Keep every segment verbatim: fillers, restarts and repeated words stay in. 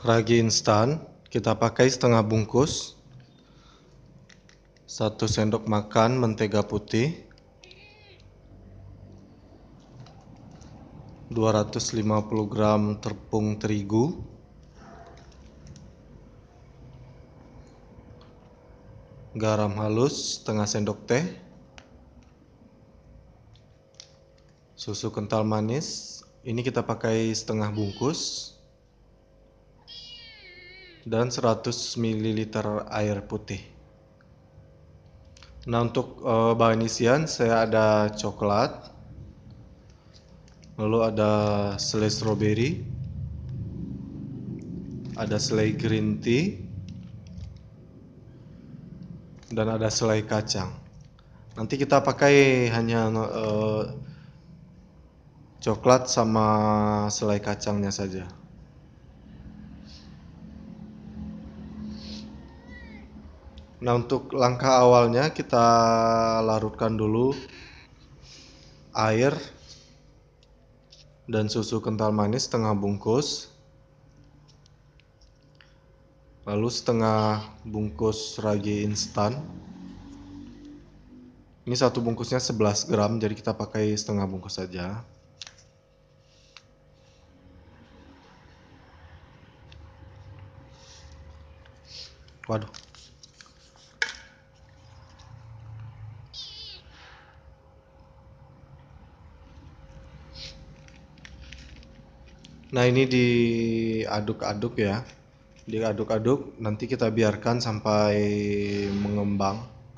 Ragi instan kita pakai setengah bungkus, satu sendok makan mentega putih, dua ratus lima puluh gram tepung terigu, garam halus setengah sendok teh, susu kental manis, ini kita pakai setengah bungkus, dan seratus mililiter air putih. Nah, untuk uh, bahan isian saya ada coklat, lalu ada selai strawberry, ada selai green tea, dan ada selai kacang. Nanti kita pakai hanya uh, coklat sama selai kacangnya saja. Nah, untuk langkah awalnya kita larutkan dulu air dan susu kental manis setengah bungkus, lalu setengah bungkus ragi instan. Ini satu bungkusnya sebelas gram, jadi kita pakai setengah bungkus saja. Waduh. Nah, ini diaduk-aduk ya. Diaduk-aduk, nanti kita biarkan sampai mengembang.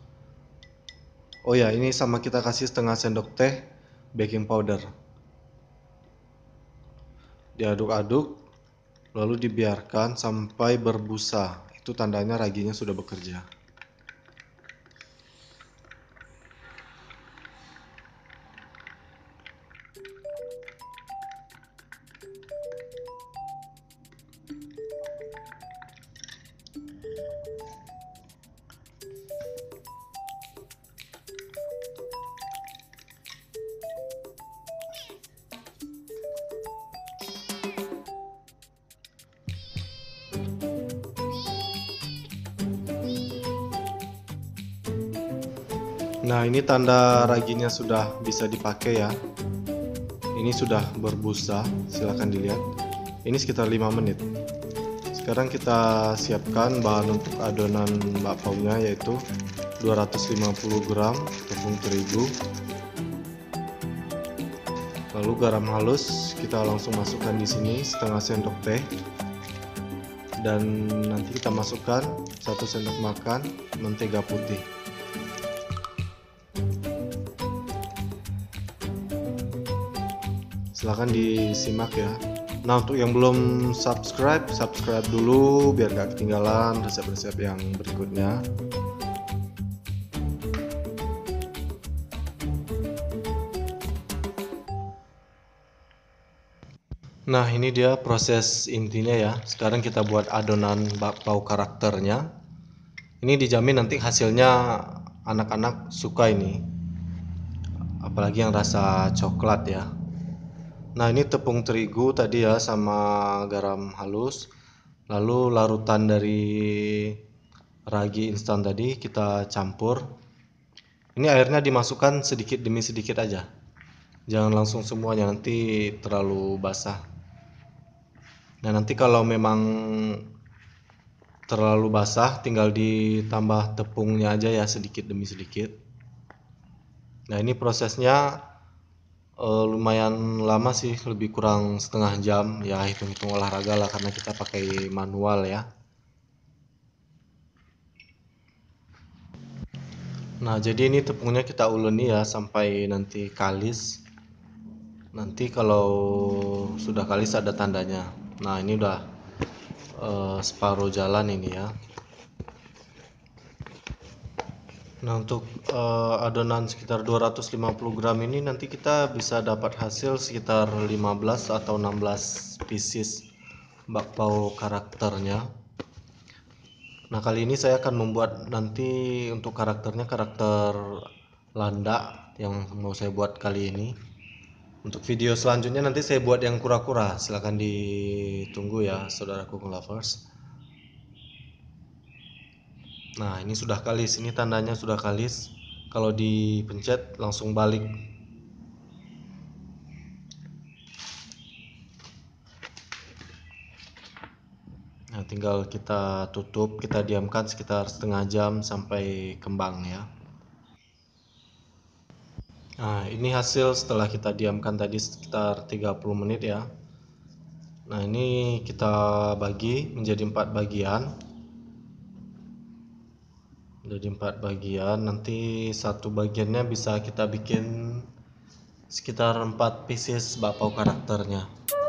Oh ya, ini sama kita kasih setengah sendok teh baking powder. Diaduk-aduk, lalu dibiarkan sampai berbusa. Itu tandanya raginya sudah bekerja. Nah, ini tanda raginya sudah bisa dipakai ya. Ini sudah berbusa, silahkan dilihat. Ini sekitar lima menit. Sekarang kita siapkan bahan untuk adonan bakpaunya, yaitu dua ratus lima puluh gram tepung terigu, lalu garam halus kita langsung masukkan di sini setengah sendok teh, dan nanti kita masukkan satu sendok makan mentega putih. Silahkan disimak ya. Nah, untuk yang belum subscribe, subscribe dulu biar gak ketinggalan resep-resep yang berikutnya. Nah, ini dia proses intinya ya. Sekarang kita buat adonan bakpao karakternya. Ini dijamin nanti hasilnya anak-anak suka ini. Apalagi yang rasa coklat ya. Nah, ini tepung terigu tadi ya sama garam halus. Lalu larutan dari ragi instan tadi kita campur. Ini airnya dimasukkan sedikit demi sedikit aja. Jangan langsung semuanya, nanti terlalu basah. Nah, nanti kalau memang terlalu basah tinggal ditambah tepungnya aja ya, sedikit demi sedikit. Nah, ini prosesnya Uh, lumayan lama sih, lebih kurang setengah jam ya, hitung-hitung olahraga lah karena kita pakai manual ya. Nah, jadi ini tepungnya kita uleni ya sampai nanti kalis. Nanti kalau sudah kalis ada tandanya. Nah, ini udah uh, separuh jalan ini ya. Nah, untuk uh, adonan sekitar dua ratus lima puluh gram ini nanti kita bisa dapat hasil sekitar lima belas atau enam belas pieces bakpao karakternya. Nah, kali ini saya akan membuat nanti untuk karakternya karakter landak yang mau saya buat kali ini. Untuk video selanjutnya nanti saya buat yang kura-kura, silahkan ditunggu ya saudaraku lovers. Nah ini sudah kalis, ini tandanya sudah kalis. Kalau dipencet langsung balik. Nah tinggal kita tutup, kita diamkan sekitar setengah jam sampai kembang ya. Nah ini hasil setelah kita diamkan tadi sekitar tiga puluh menit ya. Nah ini kita bagi menjadi empat bagian. Jadi empat bagian, nanti satu bagiannya bisa kita bikin sekitar empat pieces bakpao karakternya.